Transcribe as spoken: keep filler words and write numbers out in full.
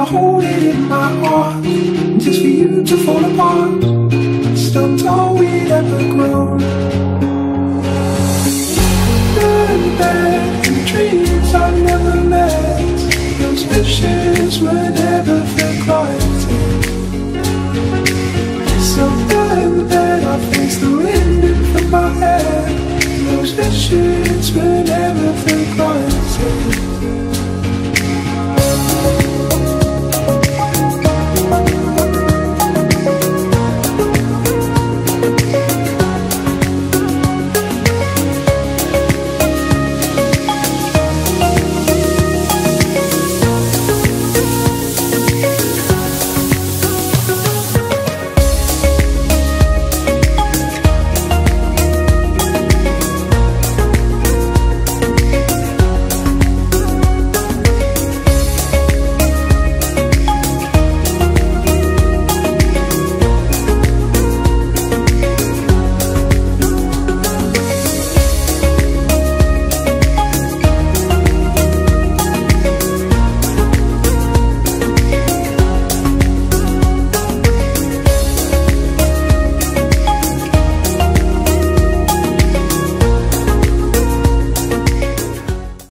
hold it in my heart, just for you to fall apart. Still thought we'd ever grow. Good, bad, and dreams I never met. Those visions were never felt like. So good, bad, I face the wind in from my head. Those visions were never felt like.